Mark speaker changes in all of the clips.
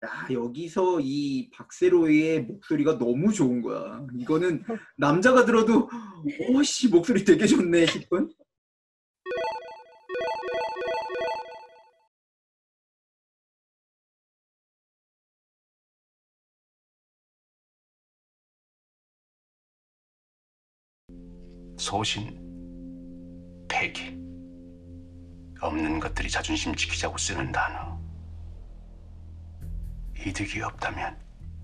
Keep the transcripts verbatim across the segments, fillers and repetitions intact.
Speaker 1: 야, 여기서 이 박세로의 목소리가 너무 좋은 거야. 이거는 남자가 들어도 오씨 목소리 되게 좋네 싶은.
Speaker 2: 소신, 패기. 없는 것들이 자존심 지키자고 쓰는 단어. 이득이 없다면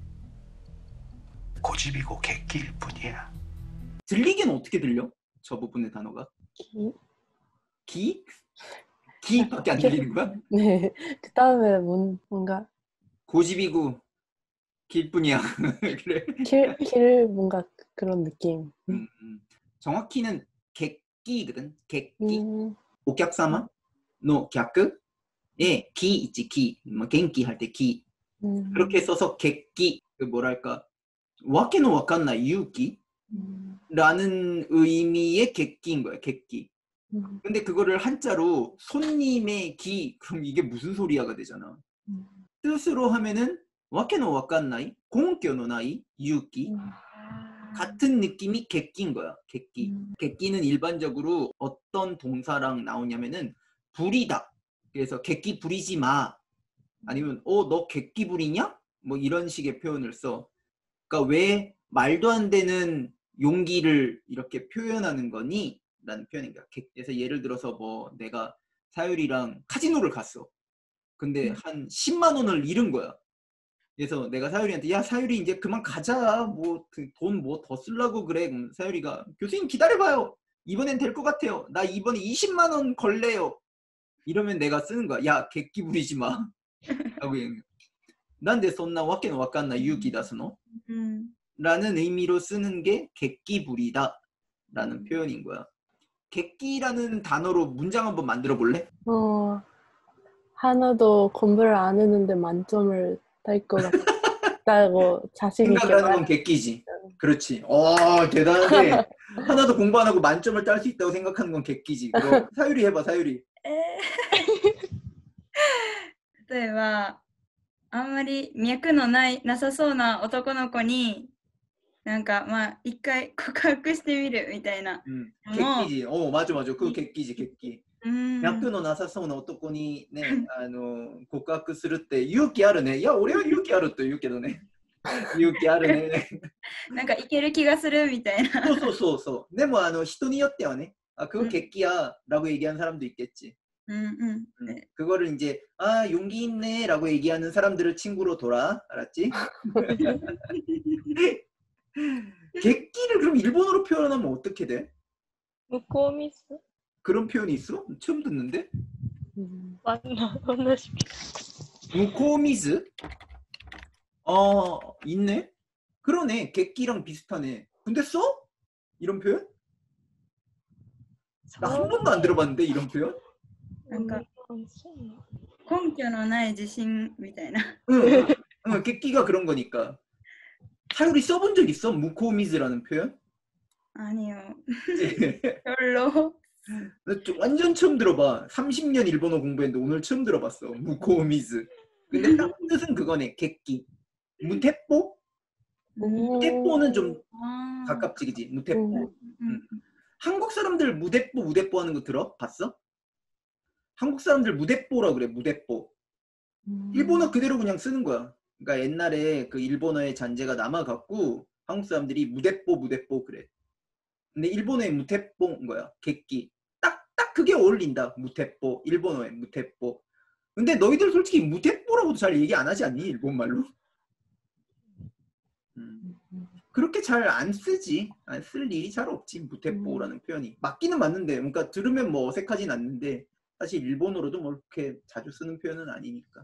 Speaker 2: 고집이고 객기일 뿐이야.
Speaker 1: 들리긴 어떻게 들려? 저 부분의 단어가?
Speaker 3: 기?
Speaker 1: 기? 기밖에 안 들리는 거야?
Speaker 3: 네. 그 다음에 뭔, 뭔가
Speaker 1: 고집이고 길 뿐이야. 그래.
Speaker 3: 길, 길 뭔가 그런 느낌.
Speaker 1: 음, 음. 정확히는 객기거든. 객기.
Speaker 3: 음.
Speaker 1: 오客様の客에 기 있지 기. 뭐 갱기 할 때 기.
Speaker 3: 음.
Speaker 1: 그렇게 써서 객기. 그 뭐랄까 와케노 와칸나이 유키
Speaker 3: 음.
Speaker 1: 라는 의미의 객기인 거야. 객기.
Speaker 3: 음.
Speaker 1: 근데 그거를 한자로 손님의 기 그럼 이게 무슨 소리야가 되잖아.
Speaker 3: 음.
Speaker 1: 뜻으로 하면은 와케노 와칸나이 공교노 나이 유키
Speaker 3: 음.
Speaker 1: 같은 느낌이 객기인 거야. 객기.
Speaker 3: 음.
Speaker 1: 객기는 일반적으로 어떤 동사랑 나오냐면은 부리다. 그래서 객기 부리지 마. 아니면 어, 너 객기 부리냐? 뭐 이런 식의 표현을 써. 그러니까 왜 말도 안 되는 용기를 이렇게 표현하는 거니? 라는 표현인 거야. 그래서 예를 들어서 뭐 내가 사유리랑 카지노를 갔어. 근데 한 십만 원을 잃은 거야. 그래서 내가 사유리한테 야 사유리 이제 그만 가자. 뭐 돈 뭐 더 쓰려고 그래. 그럼 사유리가 교수님 기다려봐요. 이번엔 될 것 같아요. 나 이번에 이십만 원 걸래요. 이러면 내가 쓰는 거야. 야 객기 부리지 마. 라고 얘기해. 난데 손나 와케노 와칸나 유키 다스노?
Speaker 4: 음.
Speaker 1: 라는 의미로 쓰는 게 객기 부리다 라는 표현인 거야. 객기라는 단어로 문장 한번 만들어 볼래?
Speaker 3: 어, 하나도 공부를 안 했는데 만점을 딸 것 같다고 자신 있게
Speaker 1: 생각을 하는 건
Speaker 3: 말.
Speaker 1: 객기지. 그렇지. 어 대단한데 하나도 공부 안 하고 만점을 딸 수 있다고 생각하는 건 객기지. 그럼 사유리 해봐 사유리.
Speaker 4: 例えばあんまり脈のないなさそうな男の子になんかまあ一回告白してみるみたいな
Speaker 1: 음,
Speaker 4: のも
Speaker 1: 객기지. 어 맞아 맞아. 그거 객기지 객기.
Speaker 4: うん
Speaker 1: 약도 나사소나男にねあの告白するって勇気あるね。いや俺は勇気あると言うけどね。勇気あるね。
Speaker 4: なんかいける気がするみたいな。
Speaker 1: そうそうそうそう。でもあの人によってはね, 아 그거
Speaker 4: 음.
Speaker 1: 객기야라고 얘기하는 사람도 있겠지.
Speaker 4: 음, 음.
Speaker 1: 음, 그거를 이제 아 용기 있네라고 얘기하는 사람들을 친구로 둬라, 알았지? 객기를 그럼 일본어로 표현하면 어떻게 돼?
Speaker 5: 向こうミス
Speaker 1: 그런 표현이 있어? 처음 듣는데?
Speaker 3: 음.
Speaker 5: 맞나?同じ
Speaker 1: 무코미즈? 어 있네? 그러네. 객기랑 비슷하네. 근데 써? 이런 표현? 나 한 번도 안 들어봤는데 이런 표현?
Speaker 4: なんか
Speaker 5: うんそうなの
Speaker 4: 根拠のない自信みたいな。
Speaker 1: 응, 응, 응, 객기가 그런 거니까. 사유리 써본 적 있어? 무코미즈라는 표현?
Speaker 4: 아니요.
Speaker 1: 예.
Speaker 4: 별로.
Speaker 1: 나 좀 완전 처음 들어봐. 삼십 년 일본어 공부했는데 오늘 처음 들어봤어. 무코미즈. 근데 딱 뜻은 그거네. 객기. 무테뽀? 무테뽀는 좀
Speaker 4: 아.
Speaker 1: 가깝지, 그지? 무테뽀.
Speaker 4: 음.
Speaker 1: 한국 사람들 무대뽀, 무대뽀 하는 거 들어? 봤어? 한국 사람들 무대뽀라 그래, 무대뽀.
Speaker 3: 음.
Speaker 1: 일본어 그대로 그냥 쓰는 거야. 그러니까 옛날에 그 일본어의 잔재가 남아갖고 한국 사람들이 무대뽀, 무대뽀 그래. 근데 일본어의 무테뽀인 거야, 객기. 딱, 딱 그게 어울린다, 무테뽀. 일본어의 무테뽀. 근데 너희들 솔직히 무테뽀라고도 잘 얘기 안 하지 않니, 일본말로? 음. 그렇게 잘 안 쓰지. 안 쓸 일이 잘 없지, 무테뽀라는 표현이. 맞기는 맞는데, 그러니까 들으면 뭐 어색하진 않는데 사실 일본어로도 뭐 이렇게 자주 쓰는 표현은 아니니까.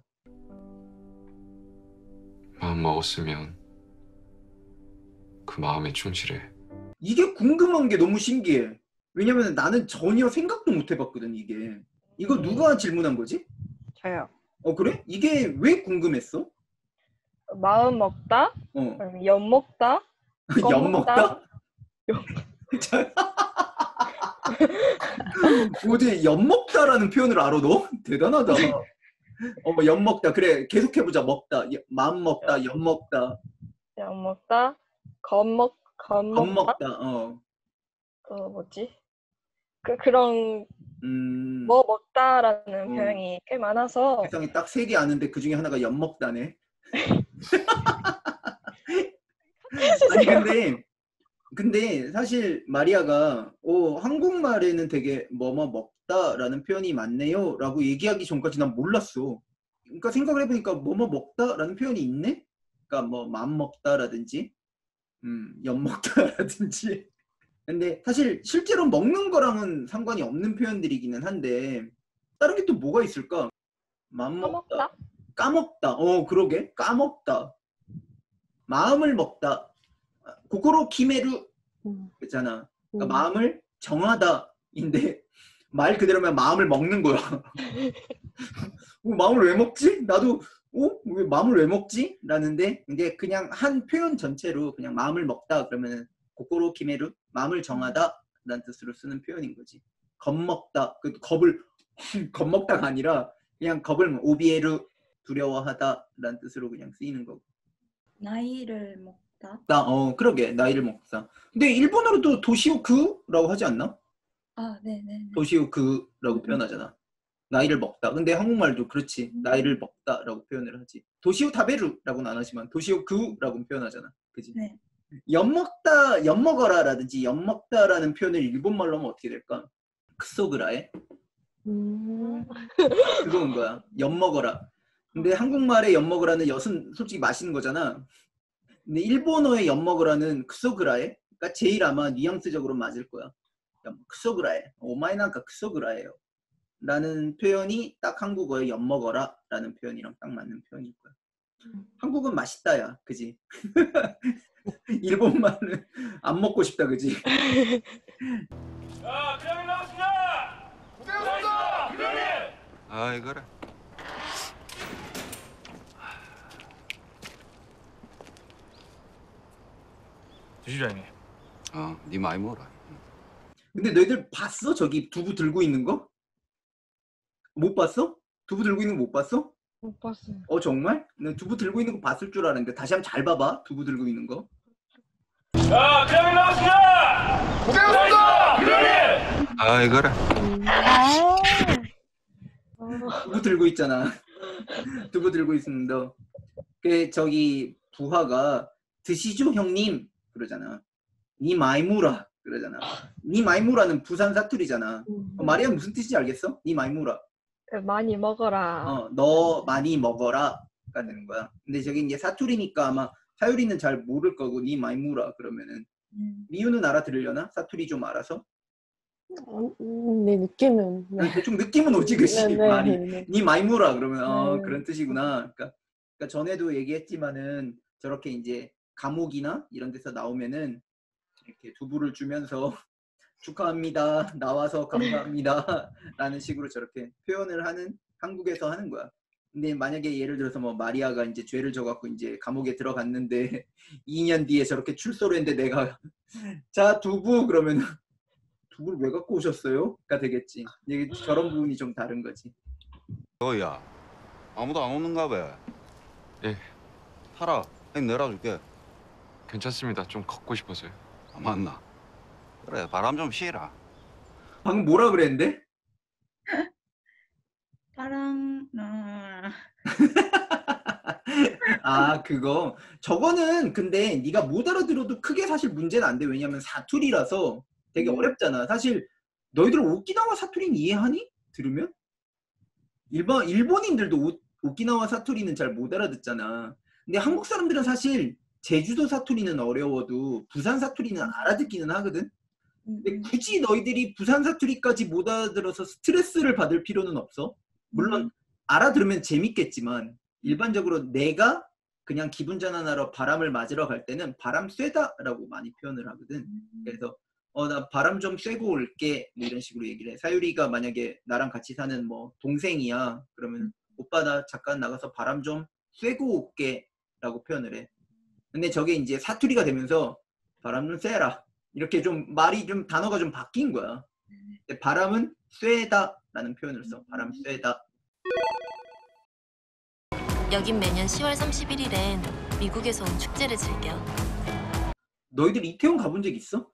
Speaker 6: 마음 먹었으면 그 마음에 충실해.
Speaker 1: 이게 궁금한 게 너무 신기해. 왜냐면 나는 전혀 생각도 못 해봤거든, 이게. 이거 누가 질문한 거지?
Speaker 5: 저요.
Speaker 1: 어, 그래? 이게 왜 궁금했어?
Speaker 5: 마음 먹다?
Speaker 1: 어.
Speaker 5: 아니면 엿 먹다?
Speaker 1: 엿 먹다? 어디 엿 먹다라는 표현을 알아, 너? 대단하다. 어, 뭐 엿 먹다. 그래, 계속 해보자. 먹다. 여- 마음 먹다. 엿 먹다.
Speaker 5: 약 먹다. 겁먹
Speaker 1: 겁
Speaker 5: 겁먹다.
Speaker 1: 먹다. 어.
Speaker 5: 그 뭐지? 그 그런
Speaker 1: 음.
Speaker 5: 뭐 먹다라는
Speaker 1: 어.
Speaker 5: 표현이 꽤 많아서
Speaker 1: 세상에 딱 세 개 아는데 그 중에 하나가 엿 먹다네. 아니 근데 근데 사실 마리아가 어, 한국말에는 되게 뭐뭐 먹다라는 표현이 많네요 라고 얘기하기 전까지 난 몰랐어. 그러니까 생각을 해보니까 뭐뭐 먹다라는 표현이 있네? 그러니까 뭐 맘 먹다라든지 음, 엿 먹다라든지 근데 사실 실제로 먹는 거랑은 상관이 없는 표현들이기는 한데 다른 게 또 뭐가 있을까? 맘 먹다,
Speaker 5: 까먹다.
Speaker 1: 까먹다, 어 그러게 까먹다, 마음을 먹다, 고코로 키메루
Speaker 3: 음,
Speaker 1: 있잖아. 그러니까
Speaker 3: 음.
Speaker 1: 마음을 정하다인데 말 그대로면 마음을 먹는 거야. 어, 마음을 왜 먹지? 나도 어? 왜 마음을 왜 먹지? 라는데 이제 그냥 한 표현 전체로 그냥 마음을 먹다 그러면은 고코로 키메루 마음을 정하다 라는 뜻으로 쓰는 표현인 거지. 겁먹다 그 겁을 겁먹다가 아니라 그냥 겁을 오비에루 두려워하다 라는 뜻으로 그냥 쓰이는 거고.
Speaker 4: 나이를 먹다.
Speaker 1: 나, 어 그러게 나이를 먹다. 근데 일본어로도 도시오크라고 하지 않나?
Speaker 4: 아, 네네.
Speaker 1: 도시오크라고 표현하잖아. 나이를 먹다. 근데 한국말도 그렇지. 나이를 먹다라고 표현을 하지. 도시오 타베루라고는 안 하지만 도시오크라고 표현하잖아. 그지?
Speaker 4: 네.
Speaker 1: 엿먹다, 엿먹어라라든지 엿먹다라는 표현을 일본말로 하면 어떻게 될까? 크소그라에
Speaker 3: 음.
Speaker 1: 그거인 거야. 엿먹어라. 근데 한국말에 엿먹으라는 엿은 솔직히 마시는 거잖아. 근데 일본어의 엿먹으라는 크소그라에 그러니까 제일 아마 뉘앙스적으로 맞을 거야. 크소그라에 오마이난가 크소그라예요. 라는 표현이 딱 한국어의 엿먹어라 라는 표현이랑 딱 맞는 표현일 거야. 한국은 맛있다야. 그지? 일본말은 안 먹고 싶다. 그지?
Speaker 7: 아이 그래.
Speaker 8: 주시장님.
Speaker 7: 어, 네 많이 먹어라.
Speaker 1: 근데 너희들 봤어? 저기 두부 들고 있는 거? 못 봤어? 두부 들고 있는 거 못 봤어?
Speaker 5: 못 봤어요.
Speaker 1: 어 정말? 나 두부 들고 있는 거 봤을 줄 알았는데 다시 한번 잘 봐봐. 두부 들고 있는 거.
Speaker 8: 자, 그냥 나왔습니다. 고생하셨습니다. 그러니.
Speaker 7: 아이 그래.
Speaker 3: 음.
Speaker 5: 아,
Speaker 1: 두부 들고 있잖아. 두부 들고 있습니다. 그 저기 부하가 드시죠 형님 그러잖아. 니 마이무라 그러잖아. 니 마이무라는 부산 사투리잖아.
Speaker 3: 음.
Speaker 1: 어, 마리아 무슨 뜻인지 알겠어? 니 마이무라.
Speaker 5: 그 많이 먹어라.
Speaker 1: 어, 너 많이 먹어라가 되는 거야. 근데 저기 이제 사투리니까 아마 사유리는 잘 모를 거고 니 마이무라 그러면은
Speaker 4: 음.
Speaker 1: 미유는 알아들으려나? 사투리 좀 알아서?
Speaker 3: 어, 음, 내 느낌은 네.
Speaker 1: 대충 느낌은 오지 그시
Speaker 3: 네, 네,
Speaker 1: 말이.
Speaker 3: 네.
Speaker 1: 니 마이무라 그러면 어
Speaker 3: 네.
Speaker 1: 그런 뜻이구나. 그러니까, 그러니까 전에도 얘기했지만은 저렇게 이제 감옥이나 이런 데서 나오면은 이렇게 두부를 주면서 축하합니다. 나와서 감사합니다. 라는 식으로 저렇게 표현을 하는 한국에서 하는 거야. 근데 만약에 예를 들어서 뭐 마리아가 이제 죄를 져갖고 이제 감옥에 들어갔는데 이 년 뒤에 저렇게 출소를 했는데 내가 자 두부 그러면 두부를 왜 갖고 오셨어요? 가 되겠지. 이게 저런 부분이 좀 다른 거지.
Speaker 7: 너야 아무도 안 오는가 봐.
Speaker 6: 예,
Speaker 7: 타라. 형 내려줄게.
Speaker 6: 괜찮습니다. 좀 걷고 싶어서요.
Speaker 7: 아, 맞나? 그래 바람 좀 쉬라.
Speaker 1: 방금 뭐라 그랬는데?
Speaker 4: 파랑 아,
Speaker 1: 아 그거 저거는 근데 네가 못 알아들어도 크게 사실 문제는 안 돼. 왜냐면 사투리라서 되게
Speaker 4: 음.
Speaker 1: 어렵잖아. 사실 너희들 오키나와 사투리는 이해하니? 들으면? 일본 일본인들도 오, 오키나와 사투리는 잘 못 알아듣잖아. 근데 한국 사람들은 사실 제주도 사투리는 어려워도 부산 사투리는 알아듣기는 하거든.
Speaker 4: 음,
Speaker 1: 근데
Speaker 4: 음.
Speaker 1: 굳이 너희들이 부산 사투리까지 못 알아들어서 스트레스를 받을 필요는 없어. 물론
Speaker 4: 음.
Speaker 1: 알아들으면 재밌겠지만 일반적으로 내가 그냥 기분 전환하러 바람을 맞으러 갈 때는 바람 쐬다라고 많이 표현을 하거든. 그래서 어 나 바람 좀 쐬고 올게 뭐 이런 식으로 얘기를 해. 사유리가 만약에 나랑 같이 사는 뭐 동생이야 그러면 오빠 나 잠깐 나가서 바람 좀 쐬고 올게 라고 표현을 해. 근데 저게 이제 사투리가 되면서 바람 좀 쐬라 이렇게 좀 말이 좀 단어가 좀 바뀐 거야. 근데 바람은 쐬다 라는 표현을 써. 바람 쐬다.
Speaker 9: 여긴 매년 시월 삼십일일엔 미국에서 온 축제를 즐겨.
Speaker 1: 너희들 이태원 가본 적 있어?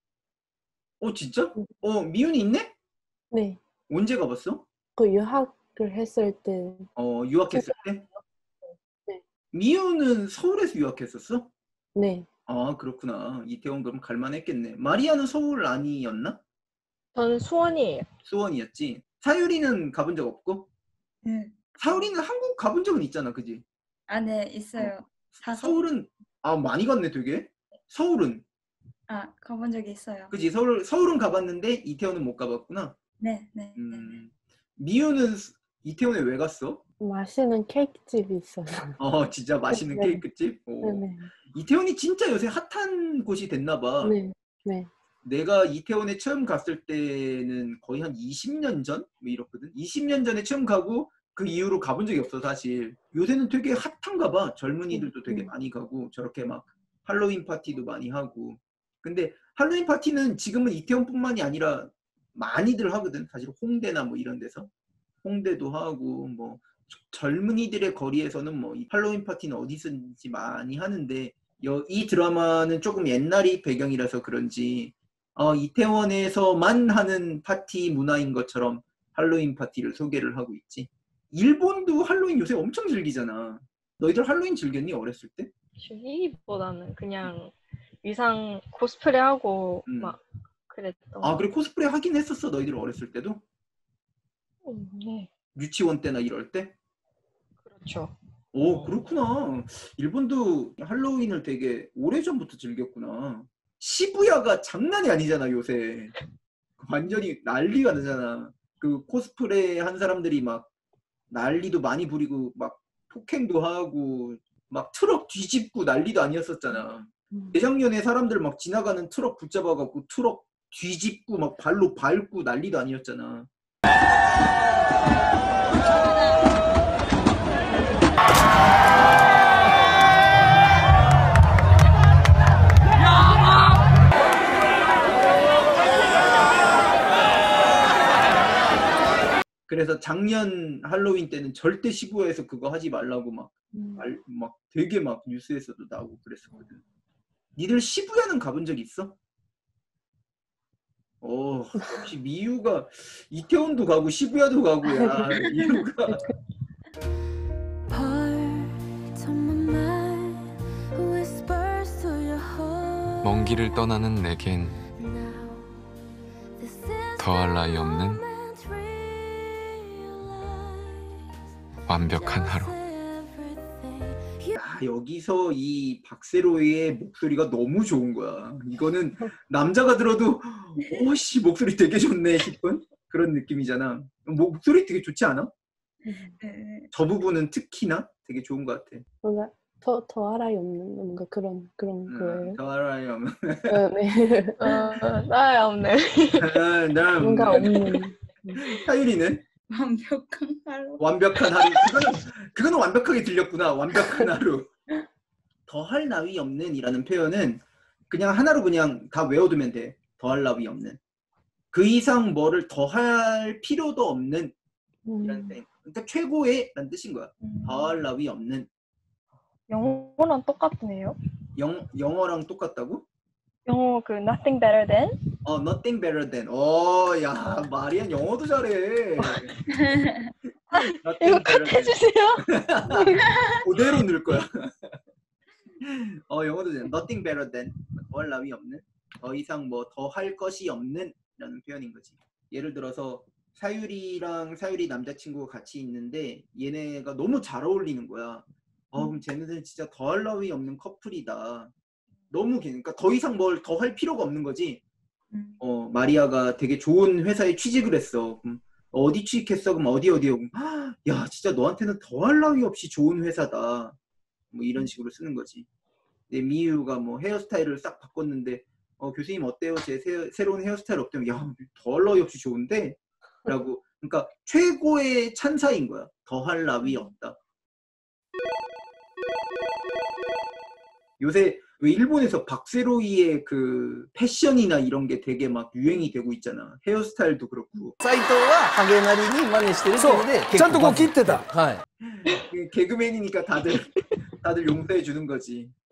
Speaker 1: 어 진짜? 어 미윤이 있네?
Speaker 3: 네.
Speaker 1: 언제 가봤어?
Speaker 3: 그 유학을 했을 때.
Speaker 1: 어 유학했을 때?
Speaker 3: 네.
Speaker 1: 미윤은 서울에서 유학했었어?
Speaker 3: 네.
Speaker 1: 아 그렇구나. 이태원 그럼 갈만했겠네. 마리아는 서울 아니었나?
Speaker 5: 저는 수원이에요.
Speaker 1: 수원이었지. 사유리는 가본 적 없고?
Speaker 4: 네.
Speaker 1: 사유리는 한국 가본 적은 있잖아, 그지?
Speaker 4: 아, 네, 있어요. 사서?
Speaker 1: 서울은 아 많이 갔네, 되게. 서울은
Speaker 4: 아, 가본 적이 있어요.
Speaker 1: 그지? 서울 서울은 가봤는데 이태원은 못 가봤구나.
Speaker 4: 네, 네.
Speaker 1: 음, 미유는 스- 이태원에 왜 갔어?
Speaker 3: 맛있는 케이크집이 있어서.
Speaker 1: 어 진짜 맛있는
Speaker 3: 네.
Speaker 1: 케이크집. 오.
Speaker 3: 네네.
Speaker 1: 이태원이 진짜 요새 핫한 곳이 됐나 봐.
Speaker 3: 네. 네.
Speaker 1: 내가 이태원에 처음 갔을 때는 거의 한 이십 년 전? 뭐 이렇거든. 이십 년 전에 처음 가고 그 이후로 가본 적이 없어 사실. 요새는 되게 핫한가 봐. 젊은이들도 되게
Speaker 3: 음.
Speaker 1: 많이 가고 저렇게 막 할로윈 파티도 많이 하고. 근데 할로윈 파티는 지금은 이태원뿐만이 아니라 많이들 하거든. 사실 홍대나 뭐 이런 데서. 홍대도 하고 뭐 젊은이들의 거리에서는 뭐 이 할로윈 파티는 어디서든지 많이 하는데 여- 이 드라마는 조금 옛날이 배경이라서 그런지 어, 이태원에서만 하는 파티 문화인 것처럼 할로윈 파티를 소개를 하고 있지. 일본도 할로윈 요새 엄청 즐기잖아. 너희들 할로윈 즐겼니 어렸을 때?
Speaker 5: 즐기기보다는 그냥 의상 코스프레하고
Speaker 1: 음.
Speaker 5: 막 그랬던.
Speaker 1: 아 그래 코스프레 하긴 했었어 너희들 어렸을 때도?
Speaker 5: 음, 네,
Speaker 1: 유치원 때나 이럴 때?
Speaker 5: 그렇죠.
Speaker 1: 오 그렇구나. 일본도 할로윈을 되게 오래전부터 즐겼구나. 시부야가 장난이 아니잖아 요새. 완전히 난리가 나잖아. 그 코스프레 한 사람들이 막 난리도 많이 부리고 막 폭행도 하고 막 트럭 뒤집고 난리도 아니었었잖아.
Speaker 3: 음.
Speaker 1: 재작년에 사람들 막 지나가는 트럭 붙잡아갖고 트럭 뒤집고 막 발로 밟고 난리도 아니었잖아. 그래서 작년 할로윈 때는 절대 시부야에서 그거 하지 말라고 막,
Speaker 3: 음.
Speaker 1: 말, 막 되게 막 뉴스에서도 나오고 그랬었거든. 니들 시부야는 가본 적 있어? 어, 역시 미유가 이태원도 가고 시부야도 가고 야 이유가
Speaker 6: 먼 길을 떠나는 내겐 더할 나위 없는 완벽한 하루.
Speaker 1: 야, 여기서 이 박세로의 목소리가 너무 좋은 거야. 이거는 남자가 들어도 오씨 목소리 되게 좋네 싶은 그런 느낌이잖아. 목소리 되게 좋지 않아?
Speaker 4: 네.
Speaker 1: 저 부분은 특히나 되게 좋은 것 같아.
Speaker 3: 뭔가 더, 더 알아요 없는 뭔가 그런 그런 거예요.
Speaker 1: 더 알아요.
Speaker 3: 어, 네.
Speaker 5: 어, 나야 없네.
Speaker 3: 뭔가 없는.
Speaker 1: 사유리는
Speaker 4: 완벽한 하루.
Speaker 1: 완벽한 하루. 그거는, 그거는 완벽하게 들렸구나. 완벽한 하루. 더할 나위 없는 이라는 표현은 그냥 하나로 그냥 다 외워두면 돼. 더할 나위 없는. 그 이상 뭐를 더할 필요도 없는 이라는
Speaker 3: 음.
Speaker 1: 표현. 그러니까 최고의 라는 뜻인 거야. 더할 나위 없는.
Speaker 5: 영어랑 똑같네요.
Speaker 1: 영, 영어랑 똑같다고?
Speaker 5: 영어 그 nothing better than.
Speaker 1: 어, nothing better than. 어, 야, 마리안 영어도 잘해.
Speaker 5: 이거 컷 해주세요.
Speaker 1: 그대로 넣을 거야. 어, 영어도 잘해. nothing better than. 더할 나위 없는. 더 이상 뭐 더 할 것이 없는 라는 표현인 거지. 예를 들어서 사유리랑 사유리 남자친구가 같이 있는데 얘네가 너무 잘 어울리는 거야. 어, 그럼 쟤네들은 진짜 더할 나위 없는 커플이다. 너무 괜 그러니까 더 이상 뭘 더 할 필요가 없는 거지.
Speaker 4: 음.
Speaker 1: 어, 마리아가 되게 좋은 회사에 취직을 했어. 그럼 어디 취직했어? 그럼 어디 어디요? 그럼, "헉, 야, 진짜 너한테는 더할 나위 없이 좋은 회사다. 뭐 이런 식으로 쓰는 거지. 근데 미유가 뭐 헤어스타일을 싹 바꿨는데 어, 교수님 어때요? 제 새, 새로운 헤어스타일 어때요? 야, 더할 나위 없이 좋은데? 라고. 그러니까 최고의 찬사인 거야. 더할 나위 없다. 요새 왜 일본에서 박세로이의 그 패션이나 이런 게 되게 막 유행이 되고 있잖아. 헤어스타일도 그렇고.
Speaker 10: 斎藤はハゲなりに真似してるっていうので
Speaker 11: ちゃんとこう切ってた。
Speaker 10: はい。
Speaker 1: 개그맨이니까 다들 다들 용서해 주는 거지.